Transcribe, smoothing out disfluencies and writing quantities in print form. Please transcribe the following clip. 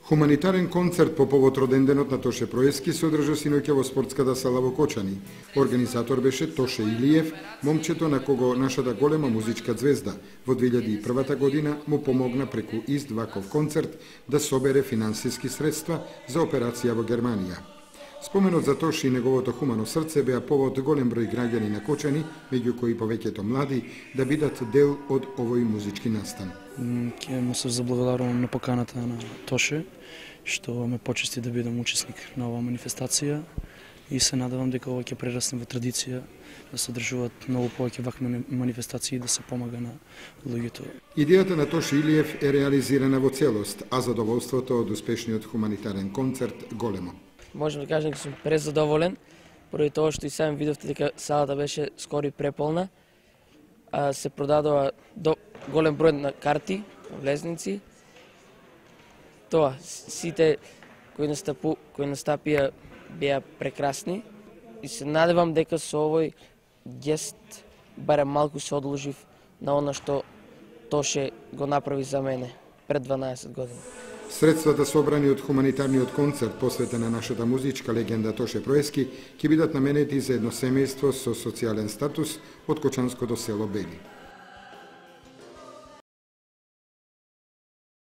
Хуманитарен концерт по повод роденденот на Тоше Проески се одржа синоќа во спортската сала во Кочани. Организатор беше Тоше Илиев, момчето на кого нашата голема музичка звезда во 2001 година му помогна преку ист ваков концерт да собере финансиски средства за операција во Германија. Споменот за Тоше и неговото хумано срце беа повод голем број граѓани на Кочани, меѓу кои повеќето млади, да бидат дел од овој музички настан. Ќе му се заблагодарувам на поканата на Тоше, што ме почести да бидам учесник на оваа манифестација и се надевам дека ова ќе прерасне во традиција да се одржуваат многу повеќе вакви манифестации и да се помага на луѓето. Идејата на Тоше Илиев е реализирана во целост, а задоволството од успешниот хуманитарен концерт големо. Можам да кажам дека сум презадоволен, поради тоа што и сам видовте дека салата беше скоро и преполна, а се продадува до голем број на карти, влезници. Тоа, сите кои настапија беа прекрасни и се надевам дека со овој гест барем малку се одложив на она што Тоше го направи за мене пред 12 години. Средствата собрани од хуманитарниот концерт посветен на нашата музичка легенда Тоше Проески ќе бидат наменети за едно семејство со социјален статус од кочанското село Бели.